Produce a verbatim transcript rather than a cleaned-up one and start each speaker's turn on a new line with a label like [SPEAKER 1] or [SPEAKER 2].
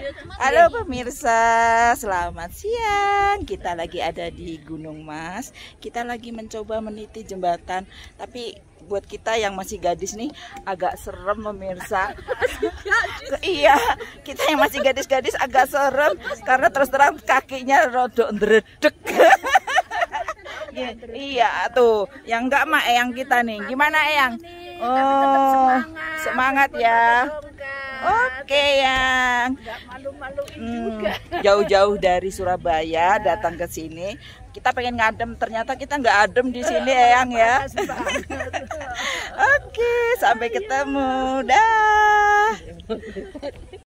[SPEAKER 1] Halo pemirsa, selamat siang. Kita lagi ada di Gunung Mas. Kita lagi mencoba meniti jembatan. Tapi buat kita yang masih gadis nih agak serem pemirsa. Iya, kita yang masih gadis-gadis agak serem karena terus terang kakinya rodok ndredeg. Iya tuh, yang enggak mak yang kita nih. Gimana Eyang? Oh, semangat ya. Oke yang jauh-jauh dari Surabaya datang ke sini. Kita pengen ngadem, ternyata kita nggak adem di sini Eyang ya. Oke, sampai ketemu. Dah.